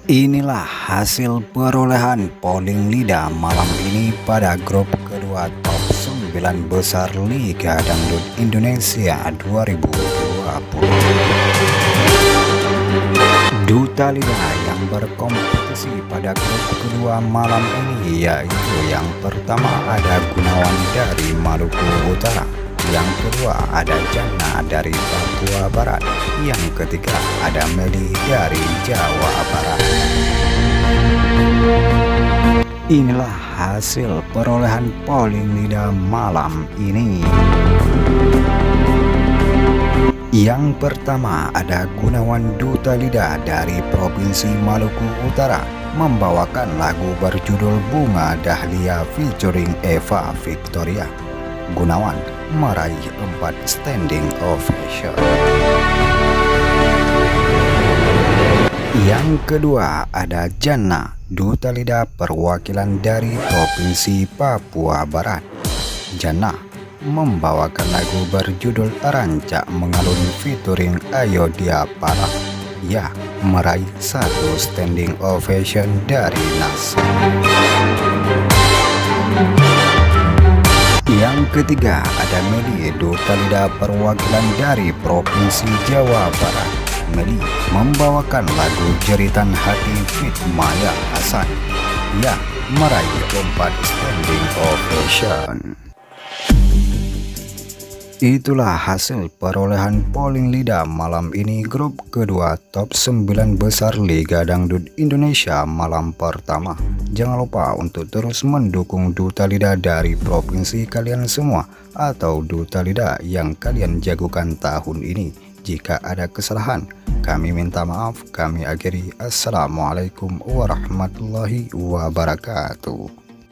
Inilah hasil perolehan polling lidah malam ini pada grup kedua top 9 besar Liga Dangdut Indonesia 2020. Duta lidah yang berkompetisi pada grup kedua malam ini yaitu yang pertama ada Gunawan dari Maluku Utara, yang kedua ada Jannah dari Papua Barat, yang ketiga ada Meli dari Jawa Barat. Inilah hasil perolehan polling lidah malam ini. Yang pertama ada Gunawan Duta Lidah dari Provinsi Maluku Utara membawakan lagu berjudul Bunga Dahlia featuring Eva Victoria. Gunawan meraih 4 standing ovation. Yang kedua ada Jannah, Duta Lidah perwakilan dari Provinsi Papua Barat. Jannah membawakan lagu berjudul Rancak Mengalun featuring Ayo Dia Parah. Ia meraih 1 standing ovation dari NASA. Yang ketiga ada Meli, Duta Lidah perwakilan dari Provinsi Jawa Barat. Meli membawakan lagu Jeritan Hati feat Maya Hasan. Ia meraih 4 standing ovation. Itulah hasil perolehan polling lidah malam ini grup kedua top 9 besar Liga Dangdut Indonesia malam pertama. Jangan lupa untuk terus mendukung Duta Lidah dari provinsi kalian semua atau Duta Lidah yang kalian jagokan tahun ini. Jika ada kesalahan, kami minta maaf. Kami akhiri. Assalamualaikum warahmatullahi wabarakatuh.